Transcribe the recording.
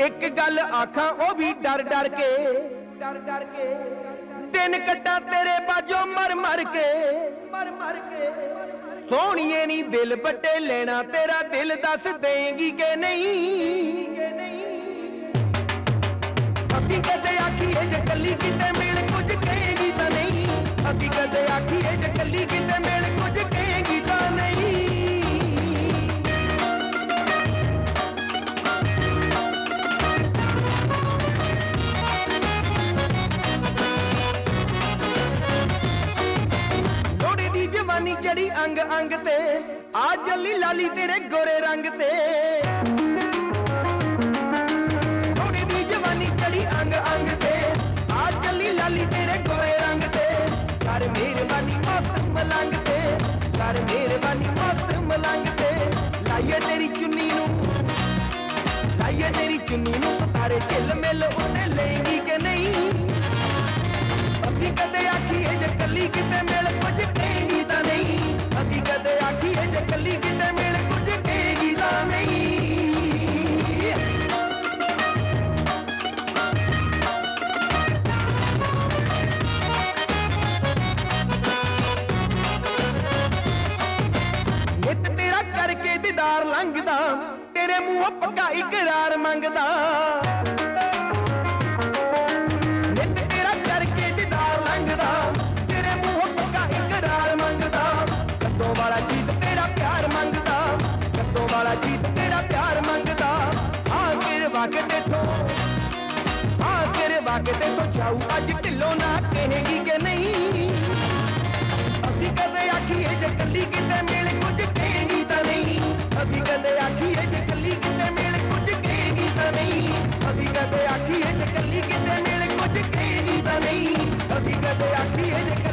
एक गल आखां ओ भी डर डर के दिन कट्टा तेरे बाजों मर मर के सोहणिए नी दिल बट्टे लेना तेरा दिल दस देंगी के नहीं। अभी कदे आखीए जे कली किते मिल कुछ कहेगी तां नहीं। अभी कदे आखीए जे कली किते मिल कुछ कहेगी तां नहीं। चढ़ी अंग अंग ते आ जली लाली तेरे गोरे रंग ते। थोड़ी दी जवानी चढ़ी अंग अंग ते आ जली लाली तेरे गोरे रंग ते। कर मेहरबानी मस्त मलंग ते, कर मेहरबानी मस्त मलंग ते। लाइए तेरी चुन्नी नू, लाइए तेरी चुन्नी नू तारे चिल मिल उते लेंगी के नहीं। अभी कदे आखीए जे कली किते मिल कुछ कहेगी तां नहीं। अभी कदे आखीए जे कली किते मिल कुछ कहेगी तां नहीं। नित तेरा करके दीदार लंघदा तेरे मुंह पक्का इकरार मंगदा। वाला जीत तेरा प्यार मंगदा, कद्दों वाला जीत तेरा प्यार मंगदा। हाँ गिरवा के देखो, हाँ गिरवा के देखो जाऊ अज ढिलों ना कहेगी के नहीं। अभी कदे आखीए जे कली किते मिल कुछ कहेगी तां नहीं। अभी कदे आखीए जे कली किते मिल कुछ कहेगी तां नहीं। अभी कदे आखीए जे कली किते मिल कुछ कहेगी तां नहीं। अभी कदे आखीए जे